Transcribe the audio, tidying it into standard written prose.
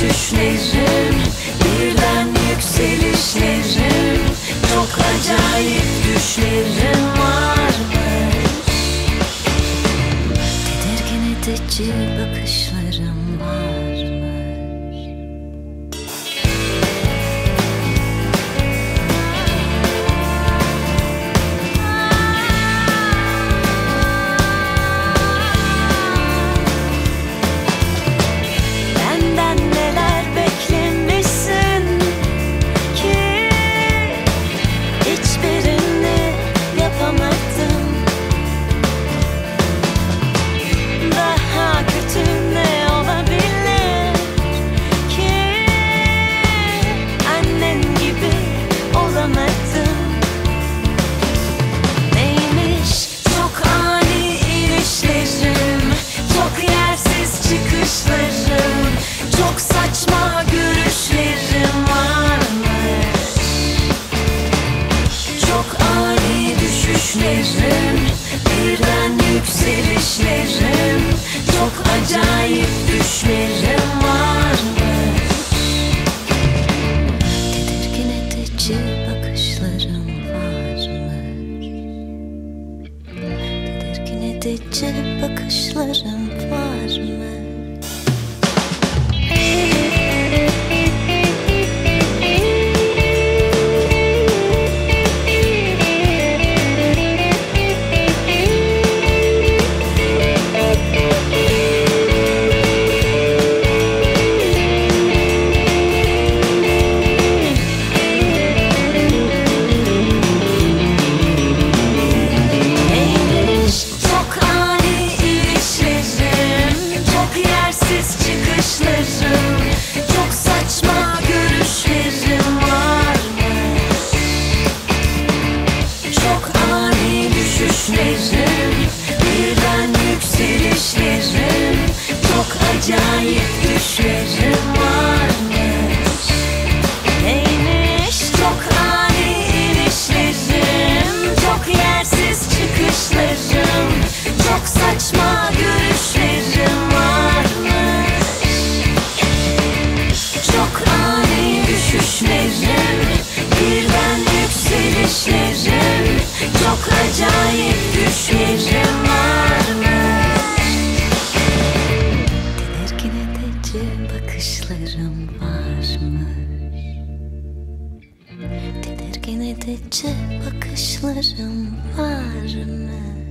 düşüşlerim, birden yükselişlerim, çok acayip düşlerim varmış. Tedirgin edici bakışlarım varmış. Çok saçma görüşlerim varmış. Çok ani düşüşlerim, birden yükselişlerim, çok acayip düşlerim varmış. Tedirgin edici bakışlarım varmış. Tedirgin edici bakışlarım varmış. Çok saçma görüşlerim varmış. Çok ani düşüşlerim, birden yükselişlerim, çok acayip düşlerim varmış. Neymiş çok ani inişlerim, çok yersiz çıkışlarım, çok saçma görüşlerim varmış. Çok ani düşüşlerim, birden yükselişlerim, çok acayip düşlerim varmış. Tedirgin edici bakışlarım varmış. Tedirgin edici bakışlarım varmış.